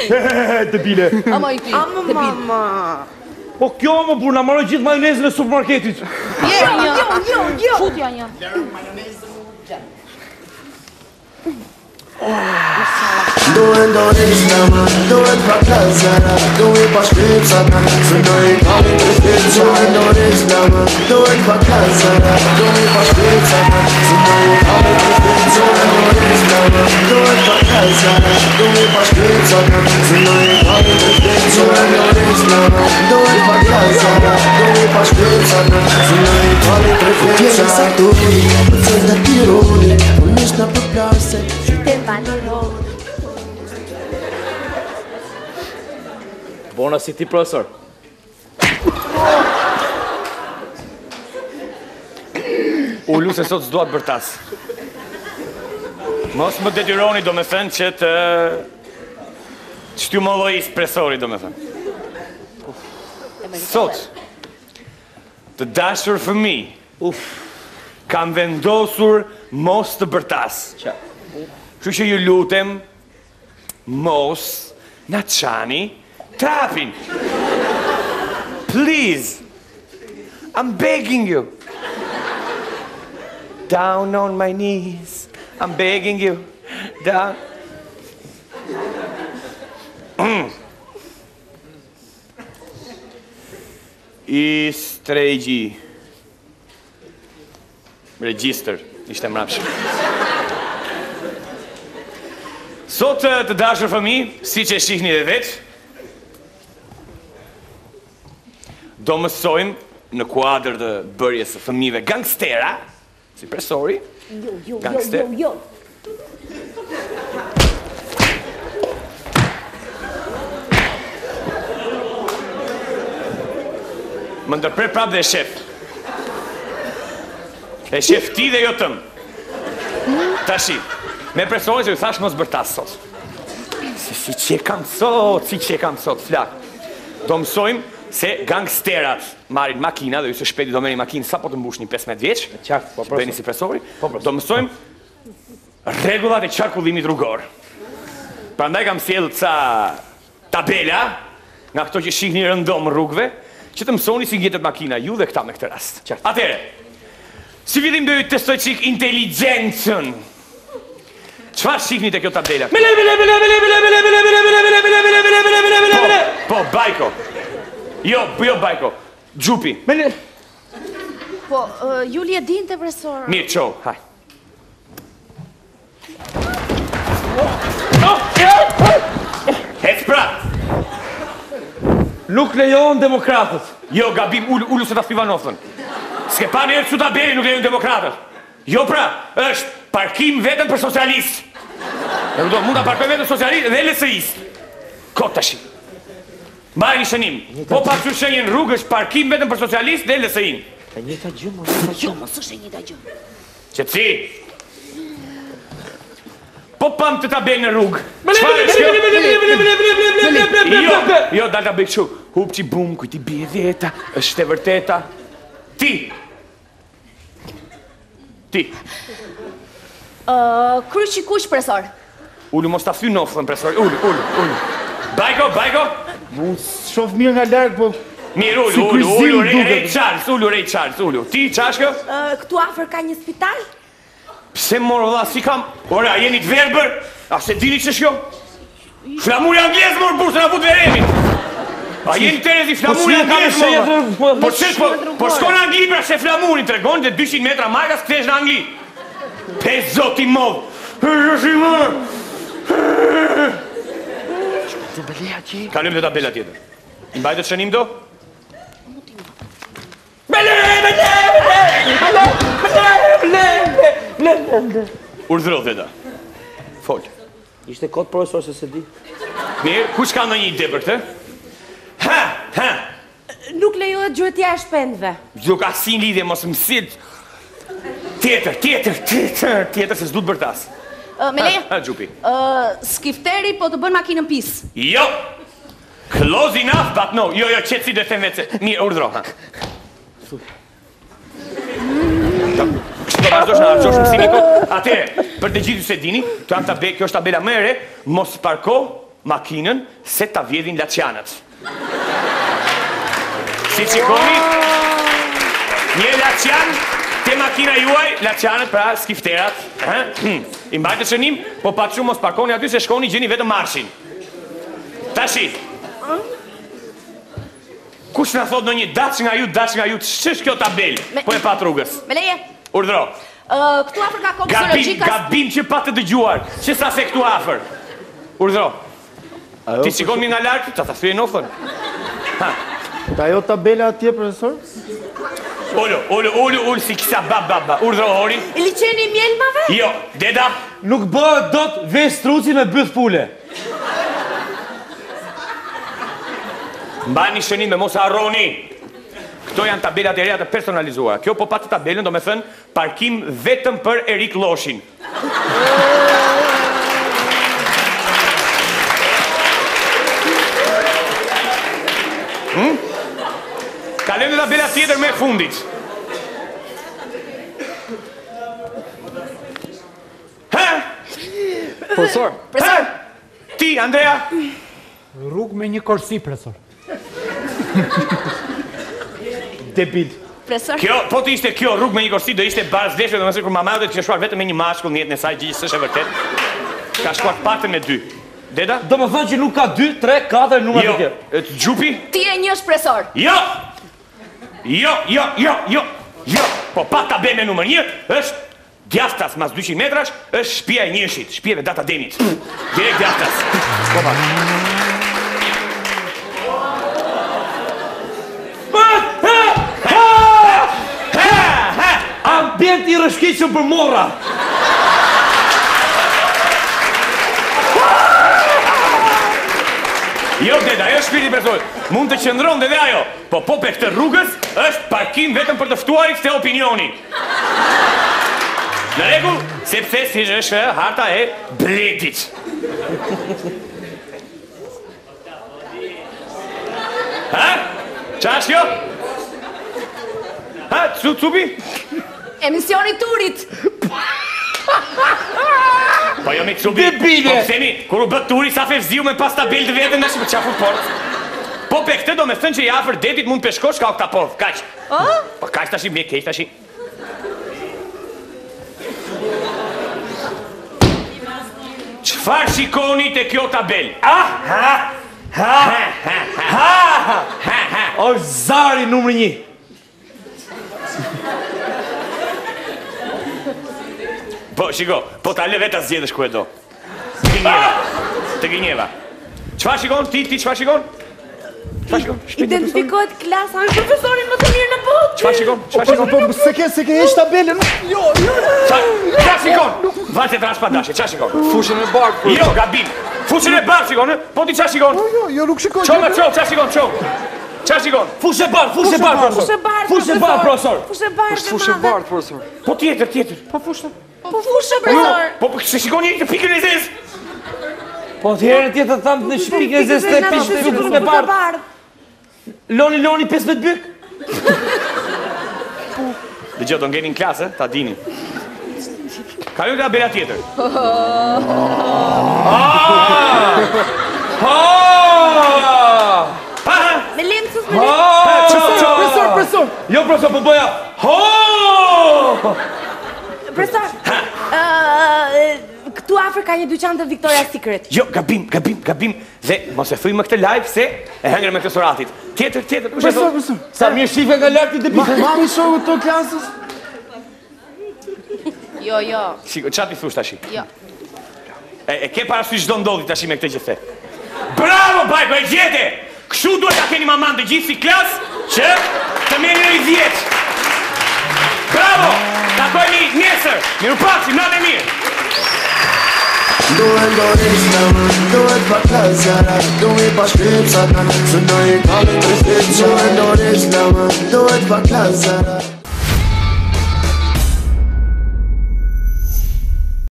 Debile. Ama i ti. Ama mama. Po kjo më burna, marrë gjithë majonezën e supermarketit. Jo. Futja një. Duhet dorish në më, duhet pa plazara, duhet pa shkripsata, se do I kami të shkripsa. Duhet dorish në më, duhet pa plazara, duhet pa shkripsata, se do I kami të shkripsa. Duhet dorish në më, duhet pa plazara, duhet pa shkripsata, se do I kami të shkripsa. Duhet dorish në më, duhet pa plazara, duhet pa shkripsata, se do I kami të shkripsa. Pjesë sa turi, për cëllë dhe tironi, unë ishtë në përplase, qytet valoroni. Bona si ti, profesor. Ullu se sot s'duat bërtas. Mos më detyroni, do me thënë, që të t'ju më lloj espresori, do me thënë. Sot, të dashur fëmijë, kam vendosur mos të bërtas. Kështu që ju lutem, mos na çani trapin. Please. I'm begging you. Down on my knees. I'm begging you. Down. I stregji. Register. Ishte mrapsh. Sot të dashur fëmijë, siç e shihni dhe vetë, do mësojmë në kuadër të bërjes së fëmijëve gangstera, si presori, gangster. Më ndërprer prap dhe shef. E shef ti dhe jo tëm. Tashi, me presorin që ju thash mos bërtas sot. Si që e kam sot, flak. Do mësojmë se gangsterat marrin makina dhe ju së shpeti do merrin makinë sa po të mbushni 15 vjeç. Qartë, po bëni si presori. Do mësojmë rregullat e qarkullimit rrugor. Prandaj kam sjellë ca tabela nga këto që shihni rëndom rrugëve, që të mësoni si ngjitet makina ju dhe këta me këtë rast. Atëre, si fillim do ju testoj çik inteligjencën. Çfarë shihni te kjo tabela? Po, Bajko. Jo, Bajko. Gjupi. Po, Juli e dinte, profesor. Mirë, qo, haj. Hec pra! Nuk lejon demokratët. Jo, gabim, ullu se ta Fivanovën. S'ke pa njerë që tabeli nuk lejon demokratët. Jo pra, është parkim vetëm për socialistë. Mund ta parkoj vetëm socialistë dhe LSI-stë. Kot tash. Mbaj një shënim. Po pasur shenjën rrugë është parkim vetëm për socialistë dhe LSI-n. E njëjta gjë, mos Jo, mos është e njëjta gjë. Qetësi. Po pam të tabelë në rrugë. Çfarë është kjo? Jo, dal ta bëj kështu. Hupçi bum, kujt i bie dhjeta, është e vërteta. Ti. Kryqi kuq, profesor. Ullu mos ta thy nofën, profesor. Ullu. Bajko. Unë shoh mirë nga larg, po Mirë, ullu, Ray Charles, ullu. Ti, qashkë? Këtu afër ka një spital? Pse morë dha, si kam? Ora, jeni të verbër? A se dini që shjo? Flamuri anglez morë burë se na fut veremi. A jeni të rezi flamuri anglez morë? Po shko në Angli pra se flamurin të regon dhe 200 metra majkas këtesh në Angli. Pe zoti modë. Kalëm dhe tabela tjetër. Mbajtë të shënim do? Urdhëro dhe da. Fol. Ishte kot profesor se se di. Mirë, kush ka ndonjë ide për këtë? Nuk lejohet gjuetja e shpendëve. Nuk ka si lidhje, mos më sill. Tjetër se s'du të bërtas. Me leje? Gjupi. Skifteri po të bën makinën pis. Jo! Close enough, but no. Jo, qëtë si dhe them vetë. Mirë, urdhëro. Kështë të vazhdosh në arqosh mësimi kot. Atere, për të gjithë se dini, kjo është tabela më e re, mos parko makinën se ta vjedhin laçanët. Si qikoni, një laçan te makina juaj, laçanët pra skifterat, i mbajtë shënim, po pak shumë mos parkoni aty se shkoni gjeni vetëm marshin. Tashi, kush na thot në një daç nga ju, ç'është kjo tabel? Po e pat rrugës. Me leje. Urdhro. Këtu afër ka kokë zoologjika. Gabim që pa të dëgjuar, që sa se këtu afër. Urdhro. Ti shikon nga lart, ta thyej nofën. Ta ajo tabela atje, profesor? Ulu, si kisa baba. Urdhro hori. I liçeni mjelmave? Jo, deda. Nuk bëhet dot vesh struci me byth pule. Mbani shënim me mos harroni. Këto janë tabelat e reja të personalizuara. Kjo po patë tabelën, do me thënë, parkim vetëm për Erik Loshin. Kalem dhe tabelat tjetër me fundit. Profesor. Ti, Andrea? Rrugë me një korsi, profesor. Debil. Profesor. Kjo, po të ishte kjo rrugë me një korsi, do ishte barazleshme, do mëse kur mama dhe të shkuar vetëm me një mashkull në jetën e saj, gjithë s'është e vërtet. Ka shkuar patën me 2. Deda? Do më thënë që nuk ka 2, 3, 4 numra të tjerë. Jo, gjupi? Ti e njësh profesor. Jo. Po pa tabel me numër 1 është djaftas mas 200 metrash, është shtëpia e njëshit, shtëpieve data demit. Direkt djaftas. Po pa. Ambient i rëshkiqëm për morra. Jo, deda, ajo shpirti personit. Mund të qëndron dhe ajo. Po pe këtë rrugës është parkim vetëm për të ftuarit të opinioni. Në rregull, sepse si është harta e Bledit. Qa është kjo? Cupi? Emisioni turit. Po jo me cupi. Debile! Po pësemi, kur u bët turi, sa fevziu me pas tabel të vetën, nështë për qafur port. Po pe këtë do me thënë që i afër detit mund peshkosh ka oktapov, kaq. Po kaq tashi, mje keq tashi. Qfar shikoni të kjo tabel? O zari numër 1. Po, shiko, po ta le vetë as zgjedhësh ku e do. Të gënjeva. Çfarë shikon ti çfarë shikon? Çfarë shikon? Identifikohet klasa me profesorin më të mirë në botë. Çfarë shikon? Po se ke heq tabelën. Jo. Çfarë shikon? Valte trash pa dashje, çfarë shikon? Fushën e barkut. Jo, gabim. Fushën e barkut shikon, po ti çfarë shikon? Jo, nuk shikoj. Çfarë shikon? Çfarë shikon? Fushë e barë, profesor. Fushë e bardh, profesor. Po tjetër. Po fushë, profesor. Po se shikon një të pikën e zezë. Po të herën tjetër thamë në shpikën e zesë të pishtë të fushën e bardh. Loni 15 byk. Dëgjoj, do ngeni në klasë, ta dini. Kalojmë nga bela tjetër. Me lemësës me lemësës. Profesor. Jo, profesor, po bëja. Profesor, këtu afër ka një dyqan të Victoria's Secret. Jo, gabim. Dhe mos e thuj më këtë live se e hëngre me këtë suratit. Tjetër. Profesor. Sa mirë shife nga lartë të pishtë. Mami shohë të klasës. Jo. Shiko, qa ti thush tashi? Jo. E ke parasysh çdo ndodhi tashi me këtë që the. Bravo, bajko, e gjete! Kështu duhet ta keni maman të gjithë si klasë që të merrni në 10. Bravo! Takojmë nesër. Mirupafshim, natë mirë. Dohet pa klazara, dohet pa shkripsata, së në i kalli të shkripsata. Dohet pa klazara.